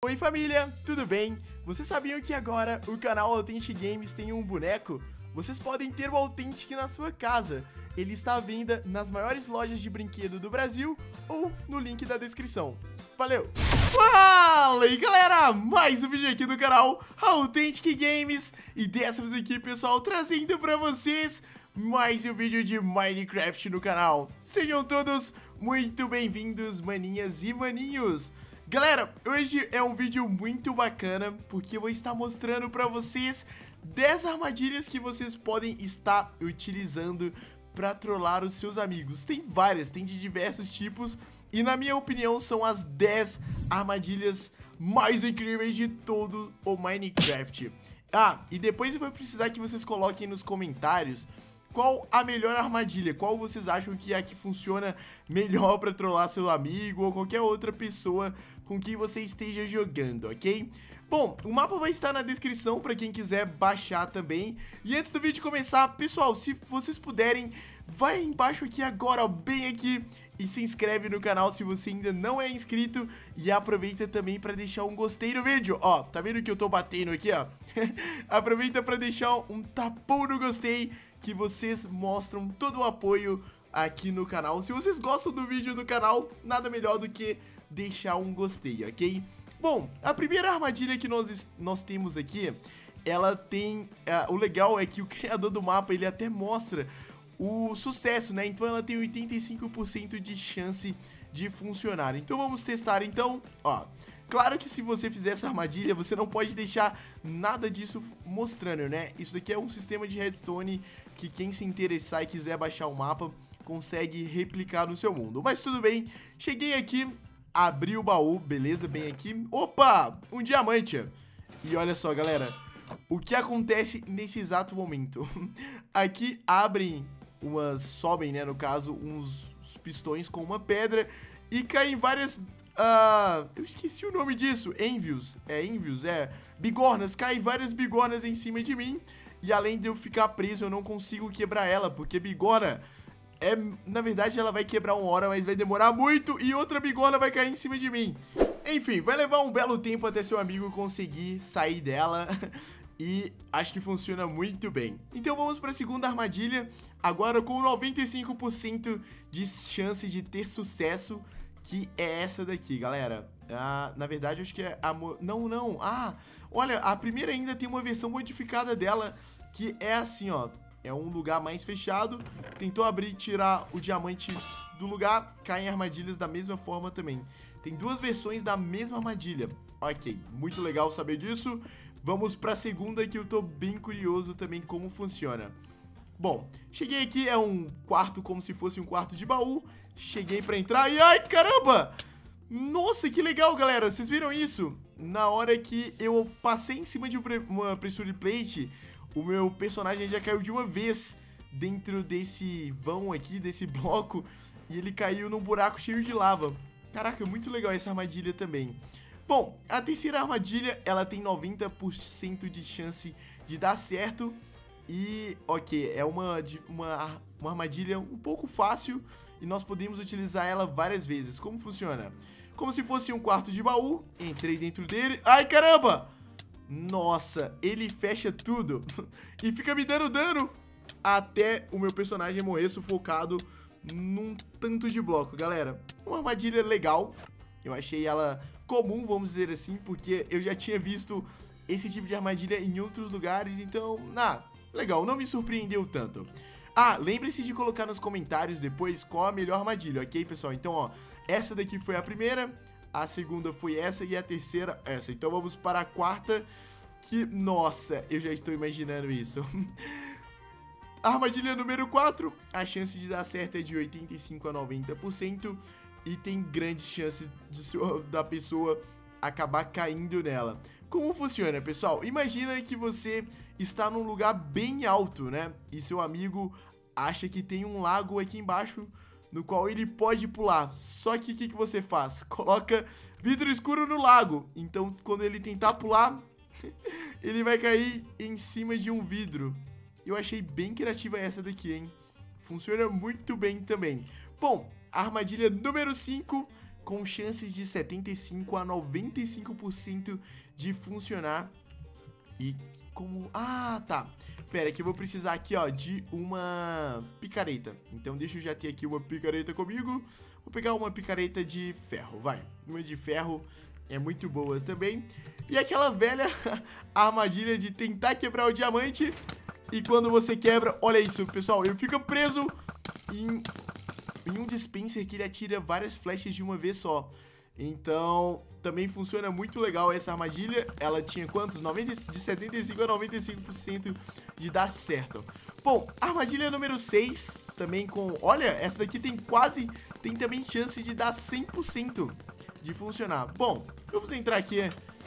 Oi família, tudo bem? Vocês sabiam que agora o canal Authentic Games tem um boneco? Vocês podem ter o Authentic na sua casa. Ele está à venda nas maiores lojas de brinquedo do Brasil ou no link da descrição. Valeu! Fala aí galera, mais um vídeo aqui do canal Authentic Games. E dessa vez aqui pessoal, trazendo pra vocês mais um vídeo de Minecraft no canal. Sejam todos muito bem-vindos, maninhas e maninhos. Galera, hoje é um vídeo muito bacana, porque eu vou estar mostrando pra vocês 10 armadilhas que vocês podem estar utilizando pra trollar os seus amigos. Tem várias, tem de diversos tipos, e na minha opinião são as 10 armadilhas mais incríveis de todo o Minecraft. Ah, e depois eu vou precisar que vocês coloquem nos comentários qual a melhor armadilha, qual vocês acham que é a que funciona melhor pra trollar seu amigo ou qualquer outra pessoa com quem você esteja jogando, ok? Bom, o mapa vai estar na descrição pra quem quiser baixar também. E antes do vídeo começar, pessoal, se vocês puderem, vai embaixo aqui agora, ó, bem aqui, e se inscreve no canal se você ainda não é inscrito. E aproveita também pra deixar um gostei no vídeo, ó, tá vendo que eu tô batendo aqui, ó? Aproveita pra deixar um tapão no gostei, que vocês mostram todo o apoio aqui no canal. Se vocês gostam do vídeo do canal, nada melhor do que deixar um gostei, ok? Bom, a primeira armadilha que nós temos aqui, ela tem... o legal é que o criador do mapa, ele até mostra o sucesso, né? Então ela tem 85% de chance de funcionar. Então vamos testar, então, ó. Claro que se você fizer essa armadilha, você não pode deixar nada disso mostrando, né? Isso daqui é um sistema de redstone que quem se interessar e quiser baixar o mapa consegue replicar no seu mundo. Mas tudo bem, cheguei aqui, abri o baú, beleza, bem aqui. Opa, um diamante. E olha só, galera, o que acontece nesse exato momento. Aqui sobem, né, no caso, uns pistões com uma pedra e caem várias... eu esqueci o nome disso. Envios, bigornas, caem várias bigornas em cima de mim. E além de eu ficar preso, eu não consigo quebrar ela, porque bigorna na verdade ela vai quebrar uma hora, mas vai demorar muito. E outra bigorna vai cair em cima de mim. Enfim, vai levar um belo tempo até seu amigo conseguir sair dela. E acho que funciona muito bem. Então vamos para a segunda armadilha, agora com 95% de chance de ter sucesso, que é essa daqui, galera. Na verdade, acho que é a... Não. Olha, a primeira ainda tem uma versão modificada dela, que é assim, ó. É um lugar mais fechado. Tentou abrir e tirar o diamante do lugar, caem armadilhas da mesma forma também. Tem duas versões da mesma armadilha. Ok, muito legal saber disso. Vamos pra segunda, que eu tô bem curioso também como funciona. Bom, cheguei aqui, é um quarto como se fosse um quarto de baú. Cheguei pra entrar e... Ai, caramba! Nossa, que legal, galera. Vocês viram isso? Na hora que eu passei em cima de uma pressure plate, o meu personagem já caiu de uma vez dentro desse vão aqui, desse bloco. E ele caiu num buraco cheio de lava. Caraca, muito legal essa armadilha também. Bom, a terceira armadilha, ela tem 90% de chance de dar certo. E, ok, é uma armadilha um pouco fácil e nós podemos utilizar ela várias vezes. Como funciona? Como se fosse um quarto de baú, entrei dentro dele. Ai, caramba! Nossa, ele fecha tudo e fica me dando dano até o meu personagem morrer sufocado num tanto de bloco, galera. Uma armadilha legal, eu achei ela comum, vamos dizer assim, porque eu já tinha visto esse tipo de armadilha em outros lugares, então, legal, não me surpreendeu tanto. Lembre-se de colocar nos comentários depois qual a melhor armadilha, ok, pessoal? Então, ó, essa daqui foi a primeira, a segunda foi essa e a terceira essa. Então vamos para a quarta, que, nossa, eu já estou imaginando isso. Armadilha número 4, a chance de dar certo é de 85 a 90% e tem grande chance da pessoa acabar caindo nela. Como funciona, pessoal? Imagina que você está num lugar bem alto, né? E seu amigo acha que tem um lago aqui embaixo no qual ele pode pular. Só que o que você faz? Coloca vidro escuro no lago. Então, quando ele tentar pular, ele vai cair em cima de um vidro. Eu achei bem criativa essa daqui, hein? Funciona muito bem também. Bom, a armadilha número 5 com chances de 75 a 95% de funcionar. E como... Ah, tá. Pera, que eu vou precisar aqui, ó, de uma picareta. Então deixa eu já ter aqui uma picareta comigo. Vou pegar uma picareta de ferro, vai. Uma de ferro é muito boa também. E aquela velha armadilha de tentar quebrar o diamante. E quando você quebra, olha isso, pessoal, eu fico preso em um dispenser que ele atira várias flechas de uma vez só. Então, também funciona muito legal essa armadilha. Ela tinha quantos? De 75 a 95% de dar certo. Bom, armadilha número 6, também com... Olha, essa daqui tem também chance de dar 100% de funcionar. Bom, vamos entrar aqui.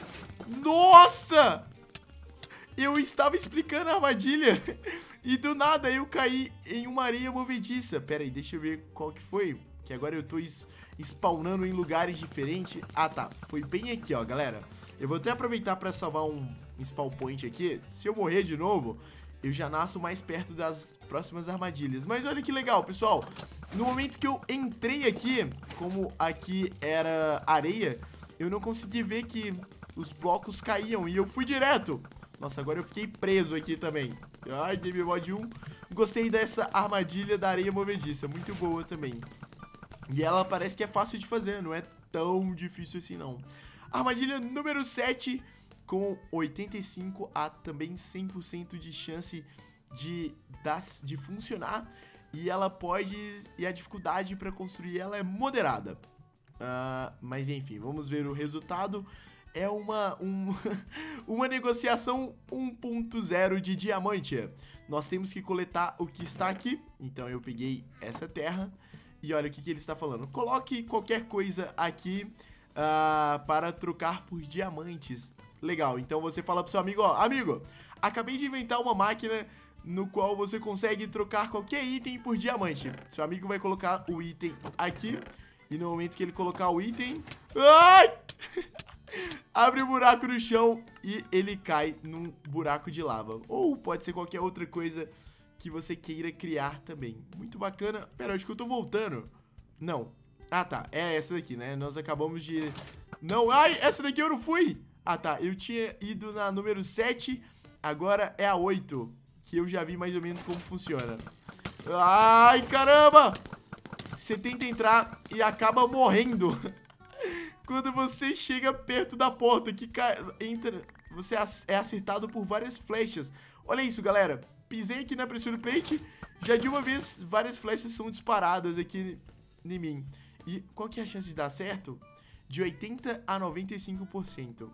Nossa! Eu estava explicando a armadilha e do nada eu caí em uma areia movediça. Pera aí, deixa eu ver qual que foi. Que agora eu tô spawnando em lugares diferentes. Ah, tá. Foi bem aqui, ó, galera. Eu vou até aproveitar pra salvar um spawn point aqui. Se eu morrer de novo, eu já nasço mais perto das próximas armadilhas. Mas olha que legal, pessoal. No momento que eu entrei aqui, como aqui era areia, eu não consegui ver que os blocos caíam e eu fui direto. Nossa, agora eu fiquei preso aqui também. Ai, Game Mod 1. Gostei dessa armadilha da areia movediça. Muito boa também. E ela parece que é fácil de fazer, não é tão difícil assim não. Armadilha número 7, com 85 a também 100% de chance de funcionar. E ela pode... E a dificuldade para construir ela é moderada. Mas enfim, vamos ver o resultado. É uma negociação 1.0 de diamante. Nós temos que coletar o que está aqui. Então eu peguei essa terra. E olha o que ele está falando. Coloque qualquer coisa aqui para trocar por diamantes. Legal, então você fala pro seu amigo, ó, amigo, acabei de inventar uma máquina no qual você consegue trocar qualquer item por diamante. Seu amigo vai colocar o item aqui. E no momento que ele colocar o item... Ai! Abre um buraco no chão e ele cai num buraco de lava. Ou pode ser qualquer outra coisa que você queira criar também. Muito bacana. Pera, acho que eu tô voltando. Não. Ah, tá. É essa daqui, né? Nós acabamos de... Não, ai, essa daqui eu não fui. Ah, tá. Eu tinha ido na número 7. Agora é a 8. Que eu já vi mais ou menos como funciona. Ai, caramba! Você tenta entrar e acaba morrendo. Quando você chega perto da porta que entra, você é acertado por várias flechas. Olha isso, galera. Pisei aqui na pressure plate, já de uma vez várias flechas são disparadas aqui em mim. E qual que é a chance de dar certo? De 80 a 95%.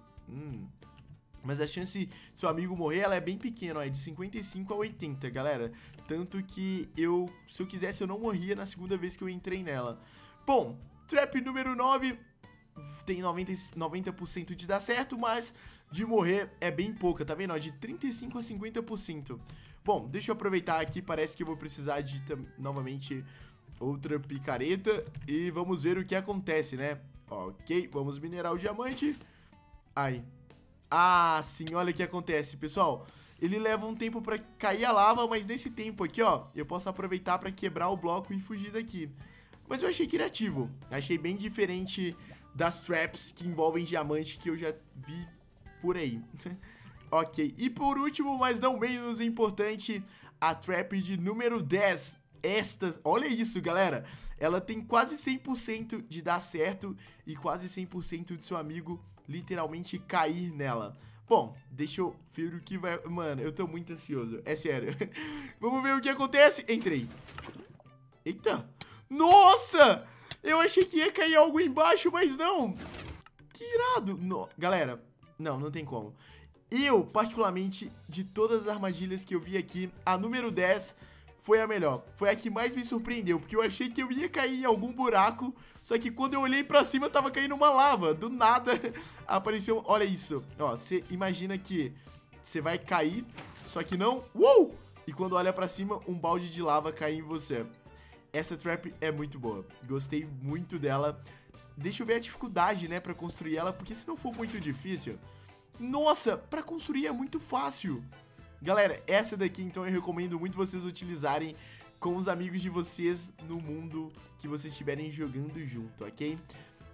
Mas a chance de seu amigo morrer, ela é bem pequena, ó, é de 55 a 80, galera. Tanto que se eu quisesse, eu não morria na segunda vez que eu entrei nela. Bom, trap número 9... Tem 90% de dar certo, mas de morrer é bem pouca, tá vendo? De 35 a 50%. Bom, deixa eu aproveitar aqui, parece que eu vou precisar de novamente outra picareta. E vamos ver o que acontece, né? Ok, vamos minerar o diamante. Ai. Ah, sim, olha o que acontece, pessoal. Ele leva um tempo pra cair a lava, mas nesse tempo aqui, ó, eu posso aproveitar pra quebrar o bloco e fugir daqui. Mas eu achei criativo, achei bem diferente das traps que envolvem diamante que eu já vi por aí. Ok, e por último, mas não menos importante, a trap de número 10. Esta, olha isso, galera. Ela tem quase 100% de dar certo e quase 100% de seu amigo literalmente cair nela. Bom, deixa eu ver o que vai... Mano, eu tô muito ansioso, é sério. Vamos ver o que acontece. Entrei. Eita. Nossa! Eu achei que ia cair algo embaixo, mas não. Que irado. Galera, não tem como. Eu, particularmente, de todas as armadilhas que eu vi aqui, a número 10 foi a melhor. Foi a que mais me surpreendeu, porque eu achei que eu ia cair em algum buraco, só que quando eu olhei pra cima, tava caindo uma lava. Do nada, apareceu... Olha isso. Ó, você imagina que você vai cair, só que não... Uou! E quando olha pra cima, um balde de lava cai em você. Essa trap é muito boa, gostei muito dela. Deixa eu ver a dificuldade, né, pra construir ela, porque se não for muito difícil... Nossa, pra construir é muito fácil. Galera, essa daqui, então, eu recomendo muito vocês utilizarem com os amigos de vocês no mundo que vocês estiverem jogando junto, ok?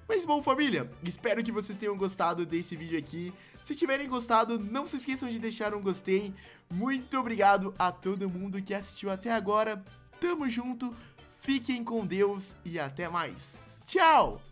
Mas bom, família, espero que vocês tenham gostado desse vídeo aqui. Se tiverem gostado, não se esqueçam de deixar um gostei. Muito obrigado a todo mundo que assistiu até agora. Tamo junto, fiquem com Deus e até mais. Tchau!